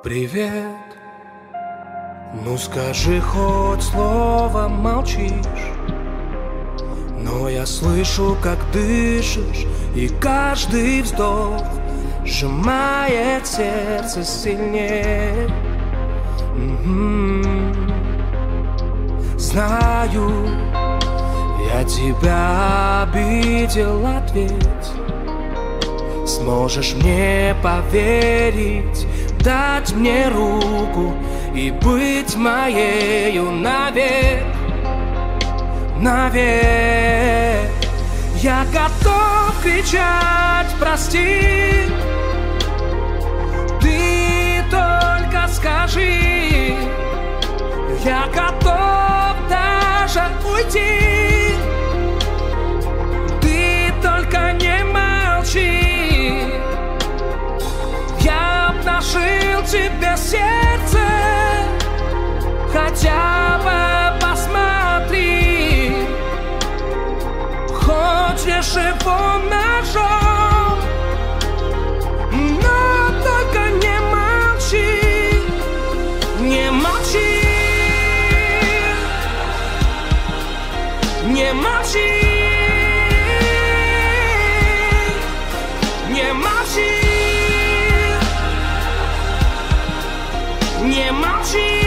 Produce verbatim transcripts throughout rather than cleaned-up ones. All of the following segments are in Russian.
Привет, ну скажи хоть слово, молчишь, но я слышу, как дышишь, и каждый вздох сжимает сердце сильнее. М-м-м. Знаю, я тебя обидел, ответь. Сможешь мне поверить, дать мне руку и быть моею навек, навек. Я готов кричать «Прости», ты только скажи. Я готов даже уйти, ты только не молчи. Я обнажил тебе сердце, хотя бы посмотри. Хочешь его ножом, но только не молчи, не молчи, не молчи, не молчи. Не молчи.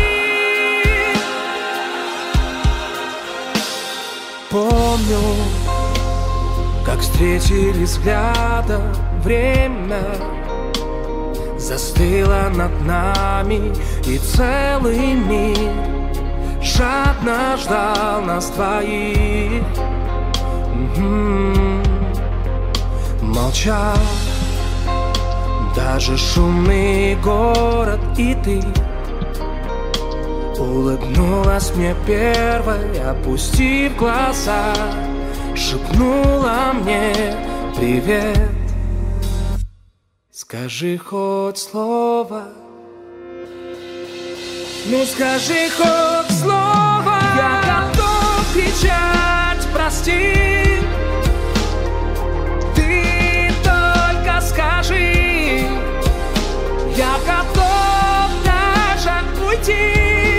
Помню, как встретились взглядом, время застыло над нами, и целый мир жадно ждал нас двоих. М-м-м. Молчал даже шумный город, и ты улыбнулась мне первой, опустив глаза, шепнула мне привет. Скажи хоть слово, ну скажи хоть слово. Я готов кричать «Прости», ты только скажи. Я готов даже уйти,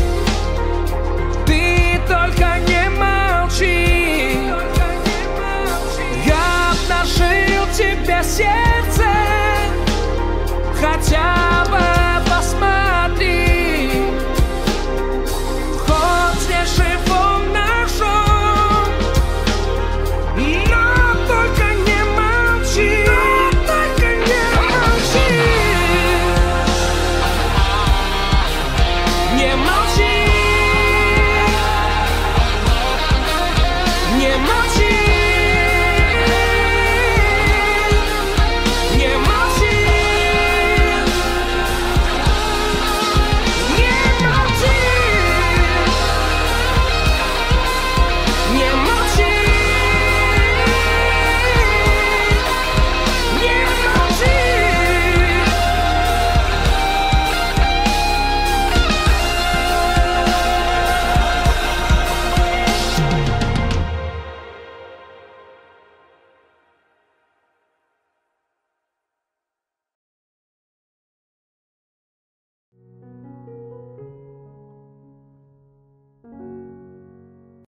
ты только не молчи. Я обнажил тебе сердце,